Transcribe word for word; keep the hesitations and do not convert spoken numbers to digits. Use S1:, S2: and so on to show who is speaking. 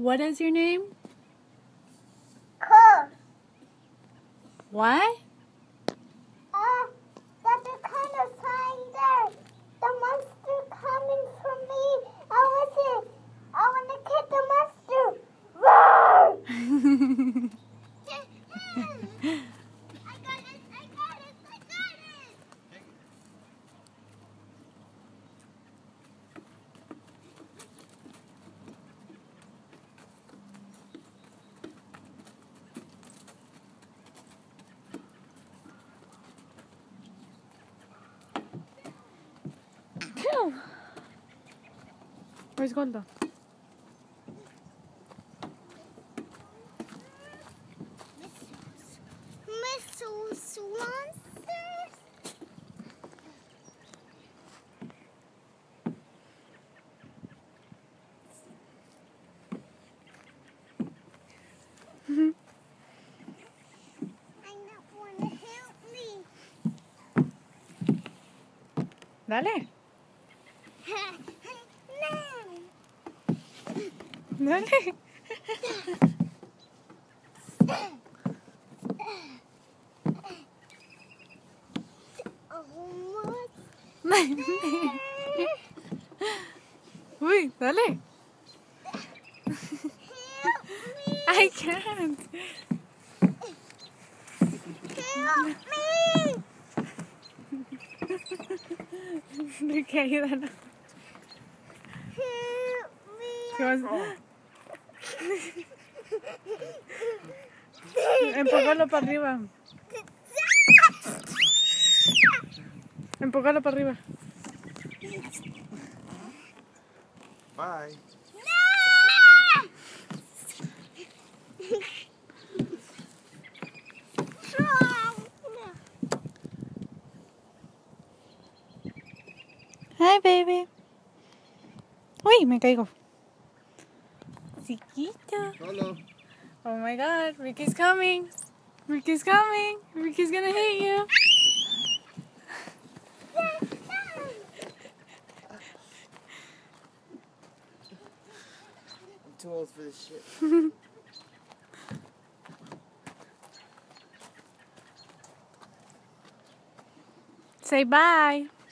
S1: What is your name?
S2: Cool.
S1: What?
S2: Uh, that's the kind of sign there. The monster coming for me. I was it. I want to kill the monster. Roar! I got it. I got it. I got it.
S1: Where's Golda?
S2: Miss Swanson? I don't want to help me.
S1: Dale.
S2: No.
S1: Dale. Uy, dale. I can't.
S2: Help me!
S1: De qué ayuda.
S2: Help me!
S1: ¿Qué vas? Empújalo para arriba. Empújalo para arriba.
S3: Bye.
S1: Hi, baby. Uy, me caigo. Chiquito.
S3: Hello.
S1: Oh my God, Ricky's coming. Ricky's coming. Ricky's gonna hit you.
S3: I'm too old for this shit.
S1: Say bye.